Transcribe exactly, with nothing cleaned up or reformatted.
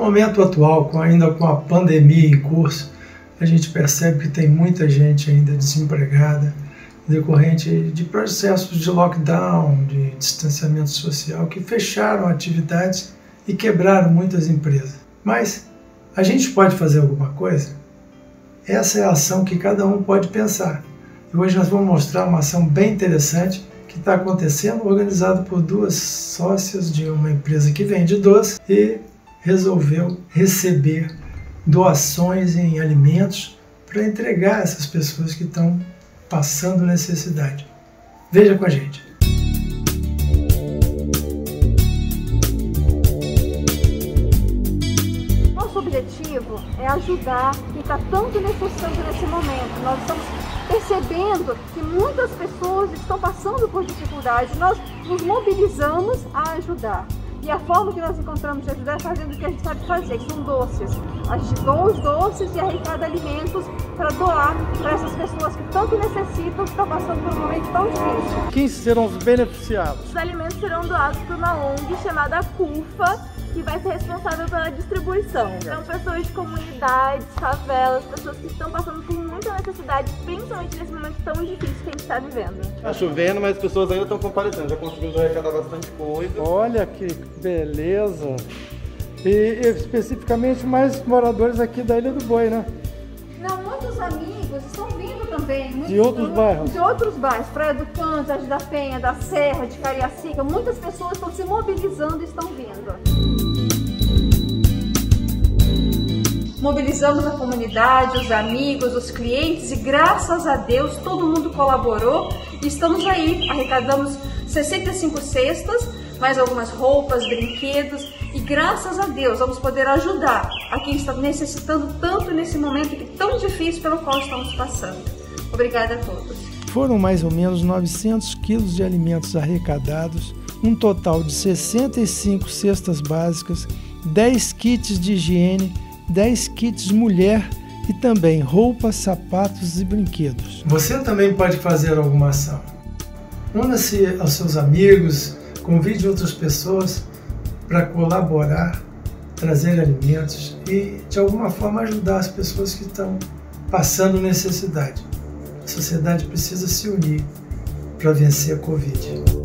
momento atual, com, ainda com a pandemia em curso, a gente percebe que tem muita gente ainda desempregada, decorrente de processos de lockdown, de distanciamento social, que fecharam atividades e quebraram muitas empresas. Mas a gente pode fazer alguma coisa? Essa é a ação que cada um pode pensar. E hoje nós vamos mostrar uma ação bem interessante que está acontecendo, organizado por duas sócias de uma empresa que vende doce e resolveu receber doações em alimentos para entregar a essas pessoas que estão passando necessidade. Veja com a gente. Nosso objetivo é ajudar quem está tanto necessitando nesse momento. Nós estamos percebendo que muitas pessoas estão passando por dificuldades. Nós nos mobilizamos a ajudar. E a forma que nós encontramos de ajudar é fazendo o que a gente sabe fazer, que são doces. A gente doa os doces e arrecada alimentos para doar para essas pessoas que tanto necessitam, que estão passando por um momento tão difícil. Quem serão os beneficiados? Os alimentos serão doados por uma O N G chamada CUFA, que vai ser responsável pela distribuição. São pessoas de comunidades, favelas, pessoas que estão passando por muita necessidade, principalmente nesse momento tão difícil que a gente está vivendo. Tá chovendo, mas as pessoas ainda estão comparecendo, já conseguimos arrecadar bastante coisa. Olha que beleza! E especificamente mais moradores aqui da Ilha do Boi, né? Não, muitos amigos estão vindo também. Muitos de outros do, bairros? De outros bairros, Praia do Canto, Jardim da Penha, da Serra, de Cariacica. Muitas pessoas estão se mobilizando e estão vindo. Mobilizamos a comunidade, os amigos, os clientes e graças a Deus todo mundo colaborou e estamos aí, arrecadamos sessenta e cinco cestas, mais algumas roupas, brinquedos e graças a Deus vamos poder ajudar a quem está necessitando tanto nesse momento que tão difícil pelo qual estamos passando. Obrigada a todos. Foram mais ou menos novecentos quilos de alimentos arrecadados, um total de sessenta e cinco cestas básicas, dez kits de higiene, dez kits mulher e também roupas, sapatos e brinquedos. Você também pode fazer alguma ação. Una-se aos seus amigos, convide outras pessoas para colaborar, trazer alimentos e de alguma forma ajudar as pessoas que estão passando necessidade. A sociedade precisa se unir para vencer a Covid.